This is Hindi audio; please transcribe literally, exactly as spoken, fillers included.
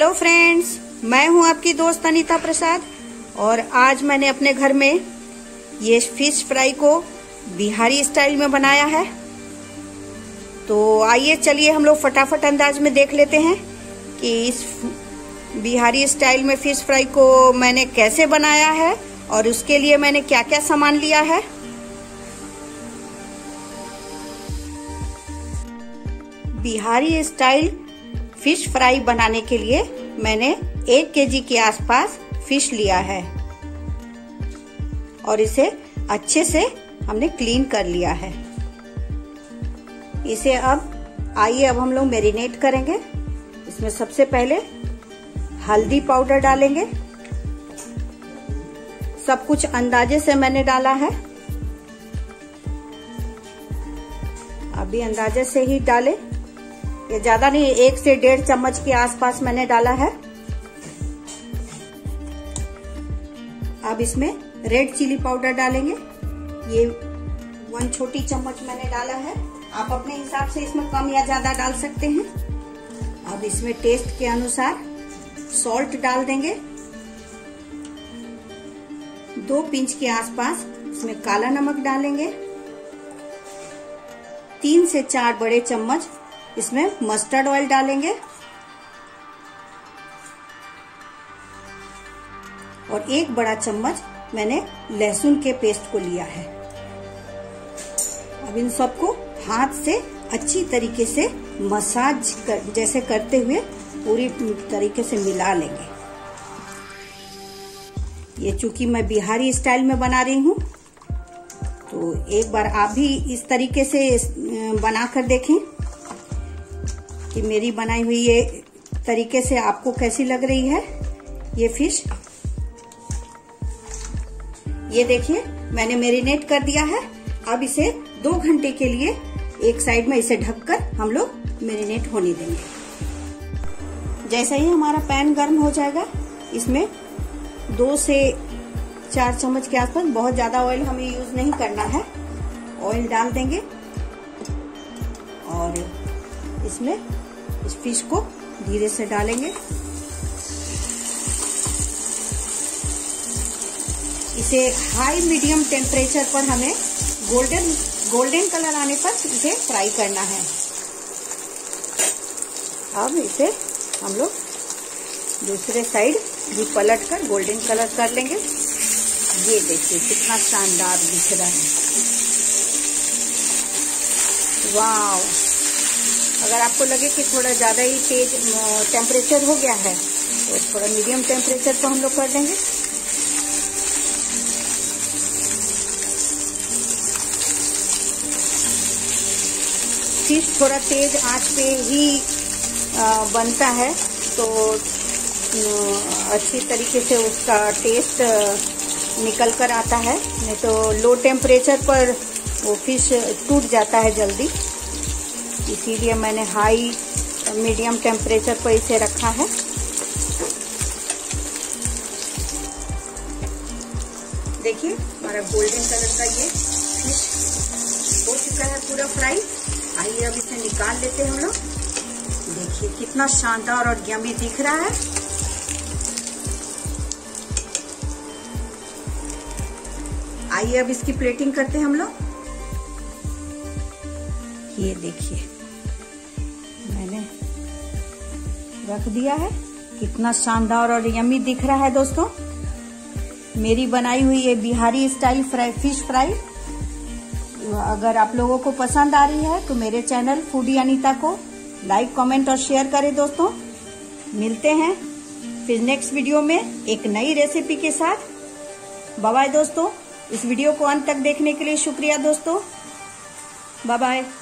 हेलो फ्रेंड्स, मैं हूं आपकी दोस्त अनीता प्रसाद और आज मैंने अपने घर में ये फिश फ्राई को बिहारी स्टाइल में बनाया है। तो आइए चलिए हम लोग फटाफट अंदाज में देख लेते हैं कि इस बिहारी स्टाइल में फिश फ्राई को मैंने कैसे बनाया है और उसके लिए मैंने क्या क्या सामान लिया है। बिहारी स्टाइल फिश फ्राई बनाने के लिए मैंने एक केजी के आसपास फिश लिया है और इसे अच्छे से हमने क्लीन कर लिया है। इसे अब आइए अब हम लोग मैरिनेट करेंगे। इसमें सबसे पहले हल्दी पाउडर डालेंगे। सब कुछ अंदाजे से मैंने डाला है, अभी अंदाजे से ही डालें। ये ज्यादा नहीं, एक से डेढ़ चम्मच के आसपास मैंने डाला है। अब इसमें रेड चिली पाउडर डालेंगे। ये वन छोटी चम्मच मैंने डाला है। आप अपने हिसाब से इसमें कम या ज्यादा डाल सकते हैं। अब इसमें टेस्ट के अनुसार सॉल्ट डाल देंगे। दो पिंच के आसपास इसमें काला नमक डालेंगे। तीन से चार बड़े चम्मच इसमें मस्टर्ड ऑयल डालेंगे और एक बड़ा चम्मच मैंने लहसुन के पेस्ट को लिया है। अब इन सबको हाथ से अच्छी तरीके से मसाज कर, जैसे करते हुए पूरी तरीके से मिला लेंगे। ये चूंकि मैं बिहारी स्टाइल में बना रही हूँ, तो एक बार आप भी इस तरीके से बनाकर देखें कि मेरी बनाई हुई ये तरीके से आपको कैसी लग रही है ये फिश। ये देखिए मैंने मैरिनेट कर दिया है। अब इसे दो घंटे के लिए एक साइड में इसे ढककर हम लोग मैरिनेट होने देंगे। जैसे ही हमारा पैन गर्म हो जाएगा, इसमें दो से चार चम्मच के आसपास, बहुत ज्यादा ऑयल हमें यूज नहीं करना है, ऑयल डाल देंगे और इसमें इस फिश को धीरे से डालेंगे। इसे हाई मीडियम टेम्परेचर पर हमें गोल्डन गोल्डन कलर आने पर इसे फ्राई करना है। अब इसे हम लोग दूसरे साइड भी पलट कर गोल्डन कलर कर लेंगे। ये देखिए कितना शानदार दिख रहा है। वाव! अगर आपको लगे कि थोड़ा ज्यादा ही तेज टेम्परेचर हो गया है तो थोड़ा मीडियम टेम्परेचर पर हम लोग कर देंगे। फिश थोड़ा तेज आंच पे ही बनता है तो अच्छी तरीके से उसका टेस्ट निकल कर आता है, नहीं तो लो टेम्परेचर पर वो फिश टूट जाता है जल्दी। इसीलिए मैंने हाई मीडियम टेम्परेचर पर इसे रखा है। देखिए हमारा गोल्डन कलर का ये फिश हो चुका है पूरा फ्राई। आइए अब इसे निकाल लेते हैं हम लोग। देखिए कितना शानदार और यम्मी दिख रहा है। आइए अब इसकी प्लेटिंग करते हैं हम लोग। ये देखिए मैंने रख दिया है, कितना शानदार और यम्मी दिख रहा है। दोस्तों, मेरी बनाई हुई ये Bihari style fry fish fry अगर आप लोगों को पसंद आ रही है तो मेरे चैनल फूडी अनीता को लाइक, कमेंट और शेयर करें। दोस्तों, मिलते हैं फिर नेक्स्ट वीडियो में एक नई रेसिपी के साथ। बाय बाय दोस्तों। इस वीडियो को अंत तक देखने के लिए शुक्रिया दोस्तों। Bye bye.